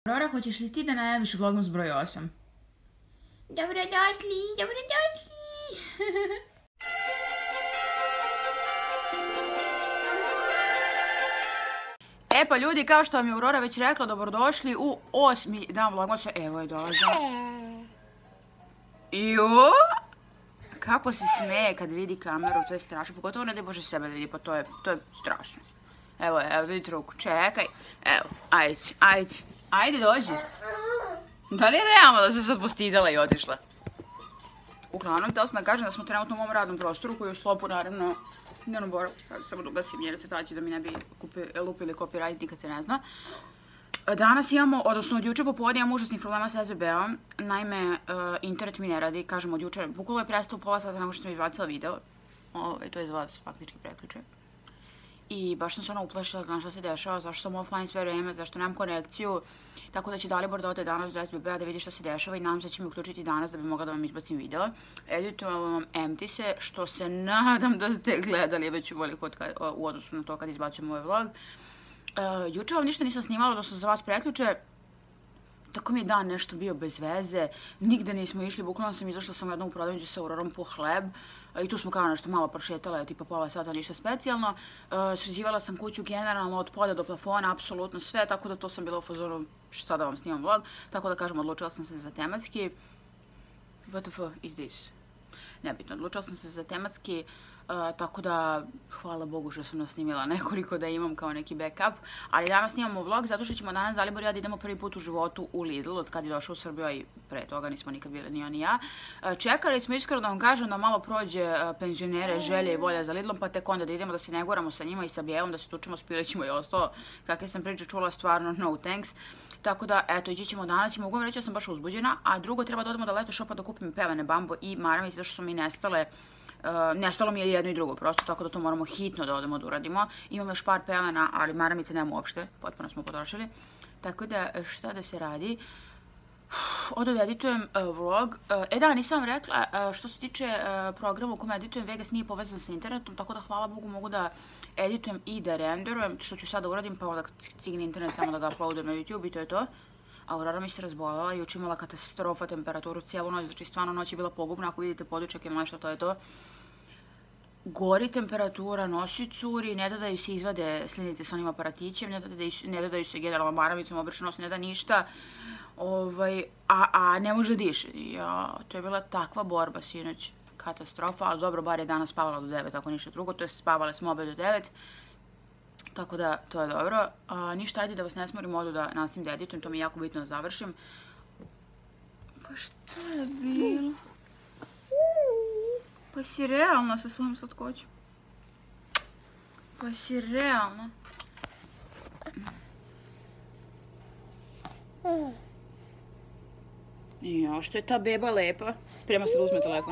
Aurora, hoćeš li ti da najaviš vlogmas broj 8? Dobrodošli, dobrodošli! E pa ljudi, kao što vam je Aurora već rekla, dobrodošli u 8. dan vlogmasa. Evo je dolazim. Jo! Kako se smeje kad vidi kameru, to je strašno. Pogotovo ne da može sebe da vidi, pa to je strašno. Evo, vidite ruku, čekaj. Evo, ajde dođi. Da li je realno da se sad postidala i otišla? Uglavnom, htjela sam da kažem da smo trenutno u mom radnom prostoru koji je u sklopu, naravno, ne boravu, samo da ugasim jer se taći da mi ne bi lupili copyright, nikad se ne zna. Danas imamo, odnosno od juče popodne imam užasnih problema sa SBB-om. Naime, internet mi ne radi, kažem od juče, bukvalno je prestao pola sata nakon što sam izbacila video. To je za vas faktički prekliče. I baš sam se uplašila gledam šta se dešava, zašto sam offline sve vreme, zašto nemam konekciju. Tako da će Dalibor da ode danas do SBB-a da vidi šta se dešava i nadam se da će mi uključiti danas da bi mogla da vam izbacim video. Editujem vam Empty-se, što se nadam da ste gledali već u odnosu na to kad izbacujem ovaj vlog. Juče vam ništa nisam snimala, odnosno za vas preključe. Tako mi je dan nešto bio bez veze, nigde nismo išli, bukvalno sam izašla sam u jednom prodavnicu sa Aurorom po hleb i tu smo kao nešto malo prošetale, tipa pola sata, ništa specijalno. Sređivala sam kuću generalno od polja do plafona, apsolutno sve, tako da to sam bila u fazoru šta da vam snimam vlog, tako da kažem odlučila sam se za tematski. WTF is this? Nebitno, odlučila sam se za tematski, tako da hvala Bogu što sam nasnimila nekoliko da imam kao neki backup, ali danas snimamo vlog zato što ćemo danas Dalibor i ja da idemo prvi put u životu u Lidl od kad je došao u Srbiju, a i pre toga nismo nikad bili ni on ni ja. Čekali smo iskreno da vam kažem da malo prođe penzionere, želje i volja za Lidlom, pa tek onda da idemo da se ne goramo sa njima i sa Bijelom, da se tučemo s Pilićima i ostalo. Kakve sam priče čula, stvarno no thanks. Tako da, eto, ići ćemo danas i mogu vam reći da sam baš uzbuđena, a drugo treba da odemo do Leto Shopa da kupim pevene Bambo i maramice zašto su mi nestale. Nestalo mi je jedno i drugo prosto, tako da to moramo hitno da odemo da uradimo. Imam još par pelena, ali maramice nemamo uopšte, potpuno smo potrošili. Tako da, šta da se radi? Odo da editujem vlog. Da, nisam vam rekla, što se tiče programa u kome editujem, Vegas nije povezan sa internetom, tako da hvala Bogu mogu da editujem i da renderujem, što ću sada uradim, pa onda stigne internet samo da ga uploadujem na YouTube i to je to. Aurora mi se razboljela, juče imala katastrofa, temperaturu cijelu noć, znači stvarno noć je bila pogubna, ako vidite podučak ili nešto, to je to. Gori temperatura, nosi curi, ne da ju se izvade slinice s onim aparatićem, ne da ju se generalno maramicom obriše nos, ne da ništa, a ne može da diše. To je bila takva borba sinoć, katastrofa, ali dobro, bar je danas spavala do 9, ako ništa drugo, to je spavale smo obe do 9. Tako da, to je dobro. Ništa, ajde da vas ne smorim, odu da nastavim da editujem, to mi je jako bitno da završim. Pa šta je bilo? Pa si realna sa svojom slatkoćom. Pa si realna. Jo, što je ta beba lepa. Sprema se da uzme telefon.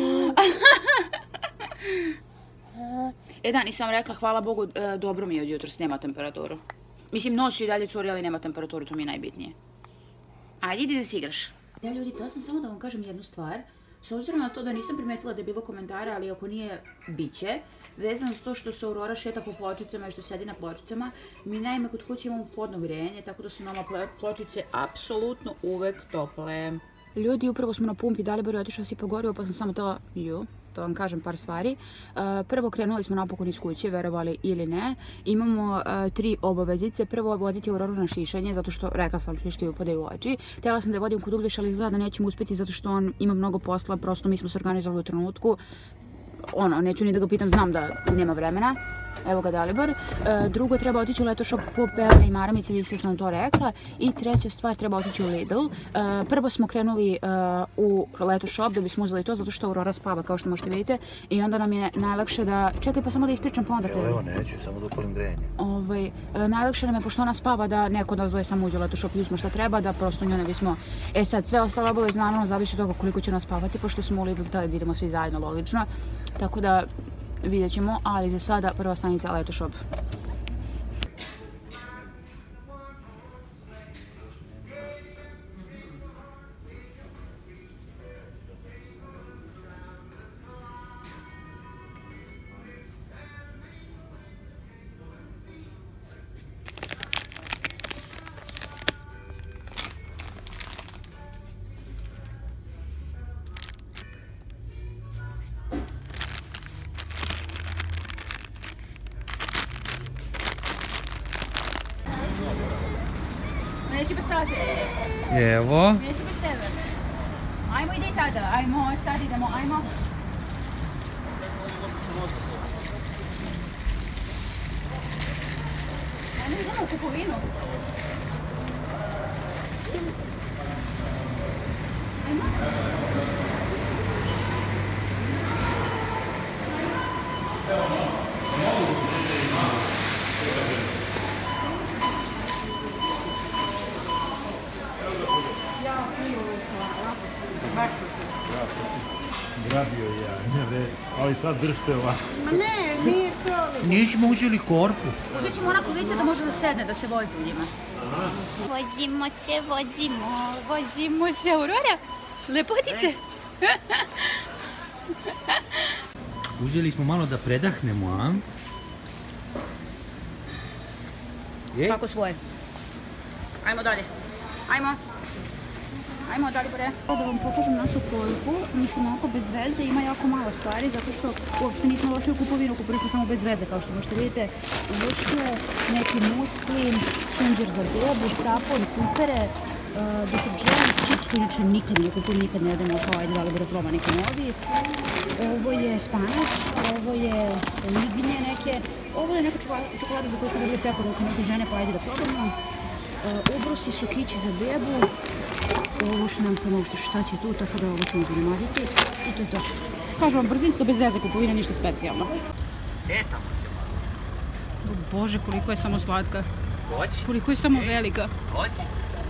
Da, nisam rekla, hvala Bogu, dobro mi je od jutros, nema temperaturu. Mislim, noć i dalje curi, ali nema temperaturu, to mi je najbitnije. Ajde, idi da si igraš. Da, ljudi, htjela sam samo da vam kažem jednu stvar. S obzirom na to da nisam primetila da je bilo komentara, ali ako nije, bit će. Vezano s to što se Aurora šeta po pločicama i što sedi na pločicama, mi naime kod kuće imamo podno grijanje, tako da su nama pločice apsolutno uvek tople. Ljudi, upravo smo na pumpi, Dalibor je otišao sipa gorivo, pa sam samo htjela, da vam kažem par stvari. Prvo, krenuli smo napokon iz kuće, verovali ili ne. Imamo 3 obavezice. Prvo, voditi Auroru na šišanje, zato što, rekla sam, šliške upadaju u oči. Htjela sam da je vodim kod Uglješa, ali izgleda da nećemo uspjeti zato što on ima mnogo posla, prosto mi smo se organizovali u trenutku. Neću ni da ga pitam, znam da nema vremena. Evo ga Dalibor. Drugo, treba otići u Leto Shop po pelene i maramice, vi ste sam to rekla. I treća stvar, treba otići u Lidl. Prvo smo krenuli u Leto Shop da bismo uzeli to, zato što Aurora spava, kao što možete vidite. I onda nam je najlakše da... Čekaj, pa samo da ispričam, pa onda krenem. Evo, neću, samo da upalim grenje. Najlakše nam je, pošto ona spava, da neko da zvoje samo uđe u Leto Shop i uzme šta treba, da prosto nju ne bismo... Sad, sve ostale obaveze, naravno, zavisi od toga koliko će nas spavati, pošto smo u Lidl, tada idemo svi zajedno, logično. Tako da, vidjet ćemo, ali za sada prva stanica Leto Shop. Neće bez tate. Evo. Neće bez tebe. Ajmo ide i tada, ajmo, sad idemo, ajmo. Ajmo idemo u kupovinu. Ajmo. Grabio ja, ali sad držite ovako. Ma ne, nije to. Nismo uzeli korpu. Uzet ćemo ona kolica da može da sedne, da se vozi u njima. Vozimo se, Aurora. Lepotice. Uzeli smo malo da predahnemo, a? Kako svoje. Ajmo dalje. Ajmo. Ajmo dalje bre. Da vam pokažem našu poruku, mislim onako bez veze, ima jako malo stvari, zato što uopšte nismo došli u kupovinu, kupili smo samo bez veze, kao što možete vidite. Ušle, neki muslin, sunđer za bebu, sapon, kupere, deterđent, čips koji inače nikad nije kupili, nikad ne jedemo, kao ajde da li bude proba neki novi. Ovo je spanač, ovo je lignje neke, ovo je neka čokolada za koju smo dobili preporuku neke žene, pa ajde da probamo. Ubrusi su kići za bebu. Ovo što nam pomošte šta će tu, tako da ovo ćemo zanemariti. I to je to. Kažem vam, brzinska bez veze kupovina, ništa specijalno. Setamo se malo. Bože, koliko je samo slatka. Hoći? Koliko je samo velika. Hoći?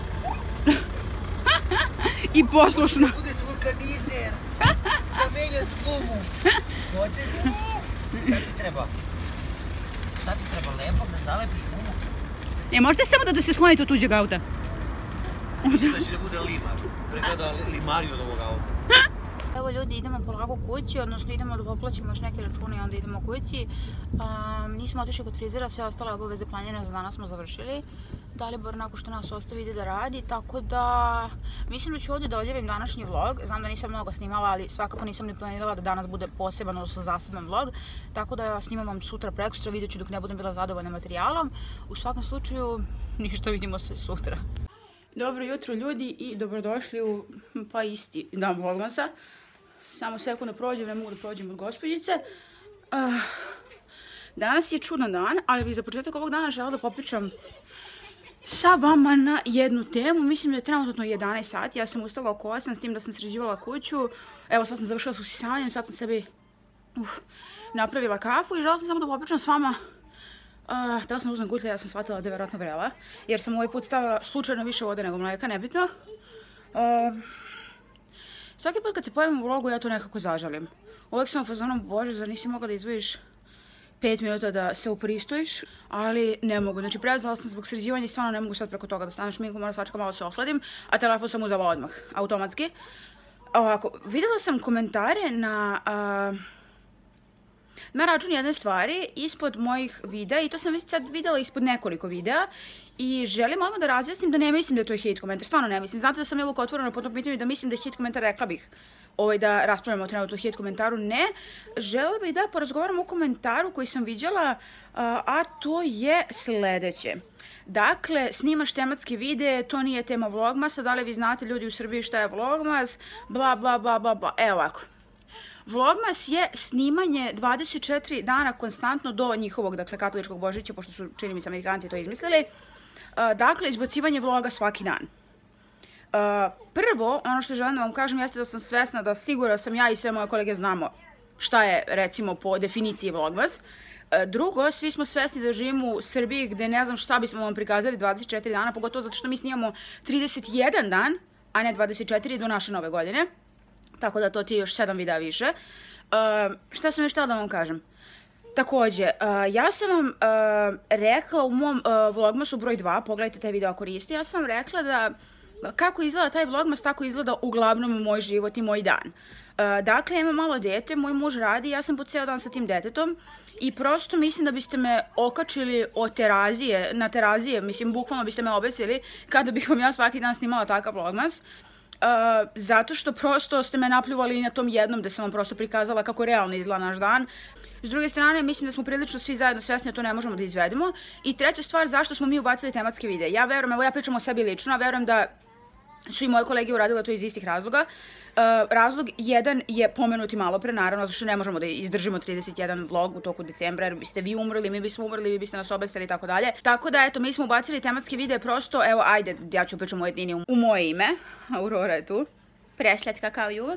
I poslušna. Bude s vulkanizer. Kamenja s gumu. Hoćeš? Šta ti treba? Šta ti treba? Lepom da zalepiš gumu? Možete samo da se sklonite od tuđeg auta? Mislim da će da bude limar. Pregleda limariju od ovog auta. Evo ljudi, idemo polako kući, odnosno idemo da poplaćimo još neke račune i onda idemo kući. Nismo otišli kod frizera, sve ostale obaveze planirane za danas smo završili. Dalibor nakon što nas ostavi ide da radi, tako da mislim da ću ovdje da odjavim današnji vlog. Znam da nisam mnogo snimala, ali svakako nisam ni planirala da danas bude poseban, odnosno zaseban vlog. Tako da snimam vam sutra, prekosutra, vidjet ću dok ne budem bila zadovoljna materijalom. U svakom slučaju, ništa, vidimo se sutra. Dobro jutro ljudi i dobrodošli u pa isti dan vlogmasa. Samo sekund da prođem, ne mogu da prođem od gospođice. Danas je čudan dan, ali bih za početak ovog dana žela da popričam sa vama na jednu temu. Mislim da je trenutno 11 sati, ja sam ustala oko 8 s tim da sam sređivala kuću. Evo sad sam završila s usisavanjem, sad sam sebi napravila kafu i žela sam samo da popričam s vama. Da sam uzmem gutlje, ja sam shvatila da je vjerojatno vrela, jer sam ovaj put stavila slučajno više vode nego mleka, nebitno. Svaki put kad se pojavim u vlogu ja to nekako zažalim. Uvijek sam u fazonu, bože, zar nisi mogla da izdvojiš 5 minuta da se upristojiš, ali ne mogu. Znači, preuzela sam zbog sređivanja i stvarno ne mogu sad preko toga da stanem šminku, moram svačka malo se ohladim, a telefon sam uzela odmah, automatski. Ovako, vidjela sam komentare na račun jedne stvari ispod mojih videa i to sam već sad vidjela ispod nekoliko videa i želim odmah da razjasnim da ne mislim da je to hate komentar, stvarno ne mislim. Znate da sam uvijek otvorena po tom pitanju da mislim da je hate komentar, rekla bih da raspravljamo trenutno o hate komentaru, ne. Želela bih da porazgovaramo o komentaru koji sam viđala, a to je sljedeće. Dakle, snimaš tematske videe, to nije tema vlogmasa, da li vi znate ljudi u Srbiji šta je vlogmas, bla bla bla bla bla, evo ovako. Vlogmas je snimanje 24 dana konstantno do njihovog, dakle, katoličkog Božića, pošto su, čini mi se, Amerikanci to izmislili. Dakle, izbacivanje vloga svaki dan. Prvo, ono što želim da vam kažem jeste da sam svesna da sigurno sam ja i sve moje kolege znamo šta je, recimo, po definiciji vlogmas. Drugo, svi smo svesni da živimo u Srbiji gdje ne znam šta bismo vam prikazali 24 dana, pogotovo zato što mi snimamo 31 dan, a ne 24 do naše nove godine. Tako da to ti je još 7 videa više. Šta sam još htjela da vam kažem? Također, ja sam vam rekla u mom vlogmasu broj 2, pogledajte taj video ako niste, ja sam vam rekla da kako izgleda taj vlogmas, tako izgleda uglavnom moj život i moj dan. Dakle, ja imam malo dete, moj muž radi, ja sam po cijel dan sa tim detetom i prosto mislim da biste me okačili od terazije, na terazije, mislim, bukvalno biste me obesili kada bih vam ja svaki dan snimala takav vlogmas. zato što prosto ste me napljuvali i na tom jednom gde sam vam prosto prikazala kako realno izgleda naš dan. S druge strane, mislim da smo prilično svi zajedno svesni da to ne možemo da izvedemo. I treća stvar, zašto smo mi ubacili tematske videe. Ja verujem, evo ja pričam o sebi lično, verujem da su i moje kolege uradile to iz istih razloga. Razlog jedan je pomenuti malo pre, naravno, zato što ne možemo da izdržimo 31 vlog u toku decembra, jer biste vi umrli, mi bismo umrli, vi biste nas obesili i tako dalje. Tako da, eto, mi smo ubacili tematske videe prosto, evo, ajde, ja ću pričam o jedini u moje ime. Aurora je tu. Preslatka kao i uvek.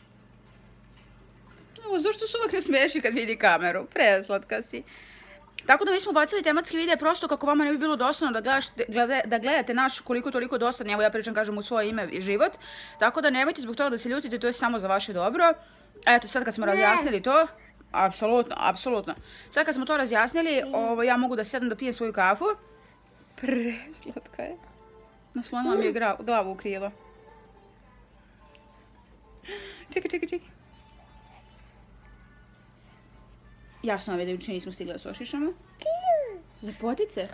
Evo, zašto se uvek ne smeši kad vidi kameru? Preslatka si. Tako da mi smo bacili tematske videe prosto kako vama ne bi bilo dosadno da gledate naš koliko toliko dosadni, evo ja pričam kažem u svoje ime i život. Tako da nemojte zbog toga da se ljutite, to je samo za vaše dobro. Eto sad kad smo razjasnili to, apsolutno, apsolutno. Sad kad smo to razjasnili, ja mogu da sedam da pijem svoju kafu. Preslatka je. Naslonila mi je glavu u krilo. Čekaj. Jasno vam je da juče nismo stigli da se ošišamo. Lepotice.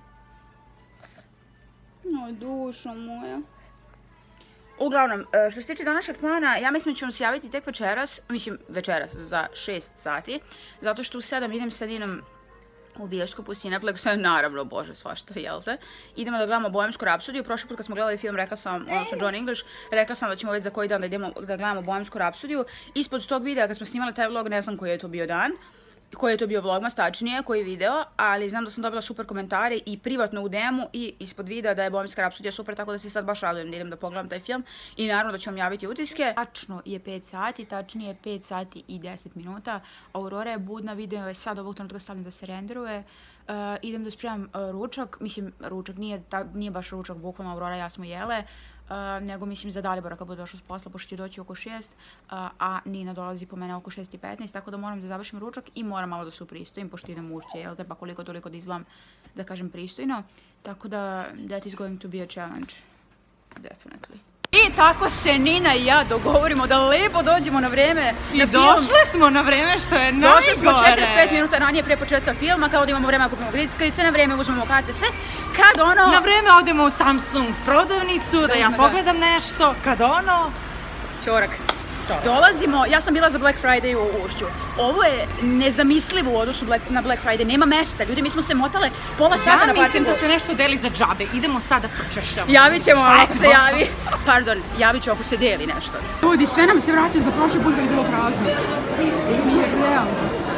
O, dušo moja. Uglavnom, što se tiče današnjeg plana, ja mislim da ću vam se javiti tek večeras, za 6 sati, zato što u 7 idem sa Ninom u bioskopu Cineplex, naravno, bože, svašta, jel te? Idemo da gledamo Bohemsku rapsodiju. Prošli put kad smo gledali film, rekla sam, odnosno John English, rekla sam da ćemo već za koji dan da idemo da gledamo Bohemsku rapsodiju. Ispod tog videa, kad smo snimali taj vlog, ne znam koji je to bio dan, koji je to bio vlogmas, tačnije, koji video, ali znam da sam dobila super komentare i privatno u DM-u i ispod videa da je Bohemska rapsodija super, tako da se sad baš radujem da idem da pogledam taj film i naravno da ću vam javiti utiske. Tačno je 5 sati, tačnije 5 sati i 10 minuta. Aurora je budna, video je sad ovog trenutka stavljeno da se renderuje. Idem da spremam ručak, mislim ručak nije baš ručak, bukvalno Aurora i ja smo jele, nego mislim za Dalibora kad bude došao s posla, pošto će doći oko 6, a Nina dolazi po mene oko 6:15, tako da moram da završim ručak i moram malo da se upristojim, pošto idem ušće, jel te, pa koliko toliko da izgledam, da kažem, pristojno, tako da that is going to be a challenge, definitely. I tako se Nina i ja dogovorimo da lepo dođemo na vreme na film. I došle smo na vreme, što je najgore. Došli smo 45 minuta ranije pre početka filma, kao da imamo vreme da kupimo grickalice, na vreme uzmemo karte, sve. Kad ono... Na vreme odemo u Samsung prodavnicu, da ja pogledam nešto, kad ono... Ćorak. Dolazimo, ja sam bila za Black Friday u Ušću. Ovo je nezamislivo u odnosu na Black Friday, nema mesta. Ljudi, mi smo se motale pola sata na parkingu. Ja mislim da se nešto deli za džabe, idemo sad da pročešljamo. Javit ćemo ako se javi. Pardon, javit ću ako se deli nešto. Ljudi, sve nam se vraća za prošli put kad je bilo prazno. Nije realno.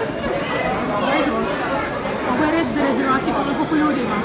Ovo je red za rezervaciju, koliko ljudi ima.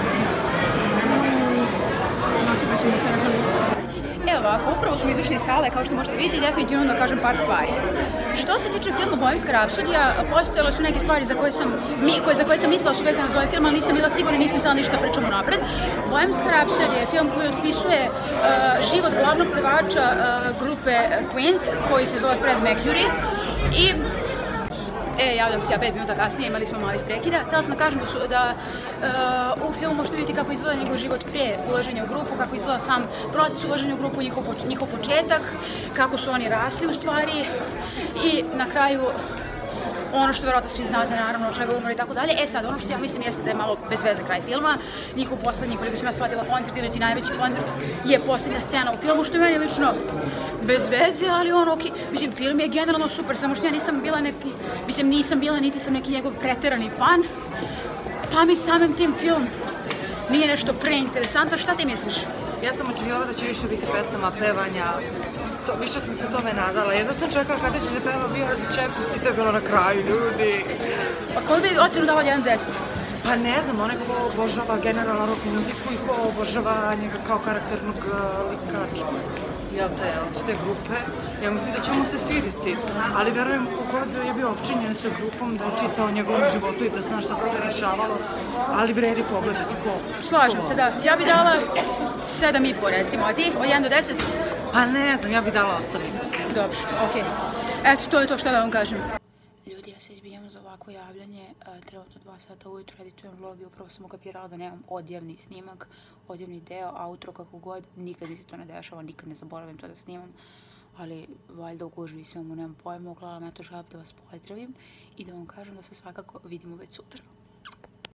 Znači da ćemo se rekli. Evo ovako, upravo smo izašli iz sale, kao što možete vidjeti, definitivno da kažem par stvari. Što se tiče filma Bohemska rapsodija, postojale su neke stvari za koje sam mislila su vezane za ovaj film, ali nisam bila sigurna, nisam htjela ništa pričamo napred. Bohemska rapsodija je film koji otpisuje život glavnog pevača grupe Queens, koji se zove Fred Mercury. I javljam se ja 5 minuta kasnije, imali smo malih prekida. Htjela sam da kažem da u filmu možete vidjeti kako izgleda njegov život prije ulaženja u grupu, kako izgleda sam proces ulaženja u grupu, njihov početak, kako su oni rasli u stvari i na kraju ono što vjerojatno svi znate, naravno, od čega umre i tako dalje. Sad, ono što ja mislim jeste da je malo bez veze kraj filma. Njihov poslednji, koliko sam ja shvatila, koncert, ili ti najveći koncert, je posljednja scena u filmu, što je meni lično bez veze, ali ono, okej. Mislim, film je generalno super, samo što ja nisam bila niti sam neki njegov preterani fan, pa mi samim tim film nije nešto preinteresantan. Šta ti misliš? Ja sam očekivala da će više biti pesama, pevanja, više sam se tome nadala. Jedno sam čekala kada će da peva Bio Hard to Champions i to je bilo na kraju, ljudi. Pa koju bi ocenu dala 1 do 10? Pa ne znam, onaj ko obožava generalno rock muziku i ko obožava njega kao karakternog likača, jel te, od te grupe. Ja mislim da će mu se svidjeti, ali verujem kogod je bio opčinjen sa grupom da je čitao o njegovom životu i da zna šta se sve rešavalo, ali vredi pogledati ko. Slažem se, da. Ja bi dala 7,5 recimo, a ti? Od 1 do 10? Pa ne znam, ja bi dala 8. Dobro, okej. Eto, to je to što da vam kažem. Ljudi, ja se izbijam za ovako javljanje. Trenutno 2 sata ujutro editujem vlog i upravo sam ukapirala da nemam odjevni snimak, odjevni deo, outro, kako god. Nikad mi se to ne dešava, nikad ne zaboravim to da snimam. Ali valjda u gužvi svemu nemam pojma, uglavnom ja to želim da vas pozdravim i da vam kažem da se svakako vidimo već sutra.